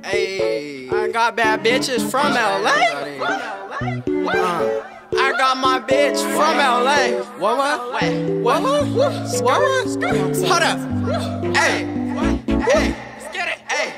Hey, I got bad bitches from LA. I got my bitch from LA. What? Hold up. Hey, let's get it. Hey.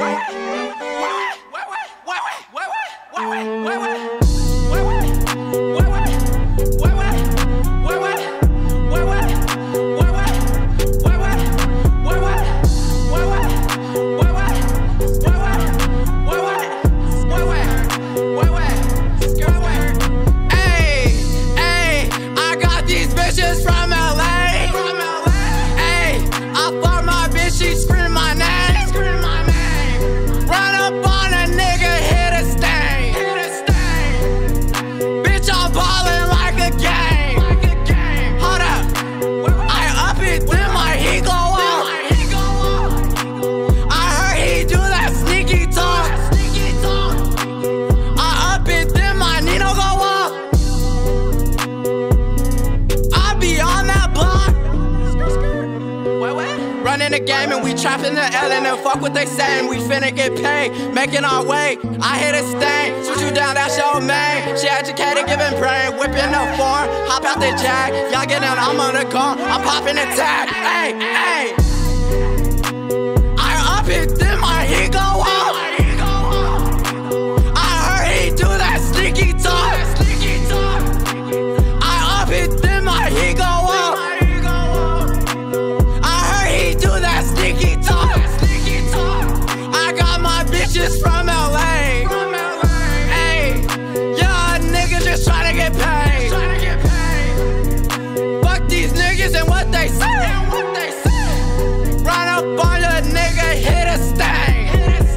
In the game and we trapping the L and then fuck what they saying. We finna get paid, making our way. I hit a stain, shoot you down, that's your man. She educated, giving brain, whipping the foreign, hop out the jag. Y'all get out, I'm on the gun, I'm popping the tag. Hey, I up it, then my ego up. I heard he do that sneaky talk. I up it, then my ego up. Bitches from LA. Hey, y'all niggas just tryna get paid. Fuck these niggas and what they say. Run up on your nigga, hit a stain.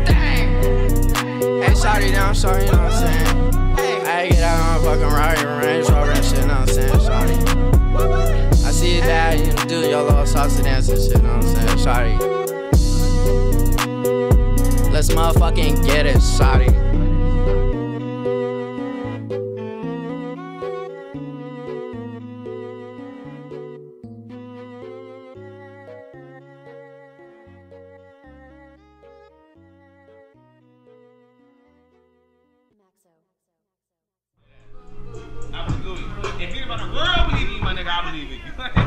Hey, shawty down, shawty, you know what I'm saying? I get out on fucking Rari Range Rover and shit, you know what I'm saying, shawty? I see your dad, you do your little salsa dance and shit, you know what I'm saying, shawty? Let's motherfucking get it, shawty. Absolutely. If anybody in the world believe you, my nigga, I believe in you.